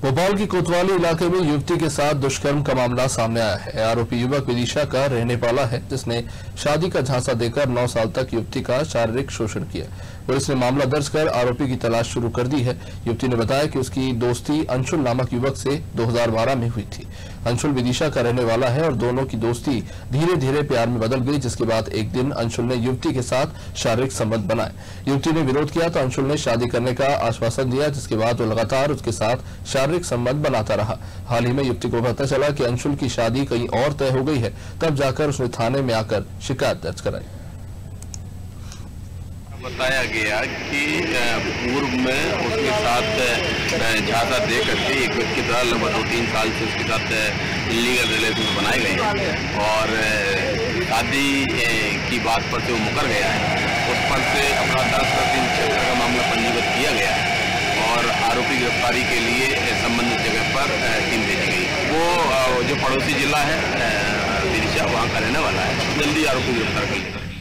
भोपाल की कोतवाली इलाके में युवती के साथ दुष्कर्म का मामला सामने आया है। आरोपी युवक विदिशा का रहने वाला है, जिसने शादी का झांसा देकर 9 साल तक युवती का शारीरिक शोषण किया। पुलिस ने मामला दर्ज कर आरोपी की तलाश शुरू कर दी है। युवती ने बताया कि उसकी दोस्ती अंशुल नामक युवक से 2012 में हुई थी। अंशुल विदिशा का रहने वाला है और दोनों की दोस्ती धीरे धीरे प्यार में बदल गई, जिसके बाद एक दिन अंशुल ने युवती के साथ शारीरिक संबंध बनाए। युवती ने विरोध किया तो अंशुल ने शादी करने का आश्वासन दिया, जिसके बाद वो लगातार उसके साथ शारीरिक संबंध बनाता रहा। हाल ही में युवती को पता चला कि अंशुल की शादी कहीं और तय हो गई है, तब जाकर उसने थाने में आकर शिकायत दर्ज कराई। बताया गया कि पूर्व में उसके साथ झांसा दे करके एक व्यक्ति द्वारा लगभग 2-3 साल से उसके साथ इलीगल रिलेशन बनाए गए और शादी की बात पर से वो मुकर गया है। उस पर से अपराध 10-3 का मामला पंजीबद्ध किया गया है और आरोपी गिरफ्तारी के लिए संबंधित जगह पर टीम भेजी गई। वो जो पड़ोसी जिला है विदिशा, वहाँ का रहने वाला है। जल्दी आरोपी गिरफ्तार कर लेगा।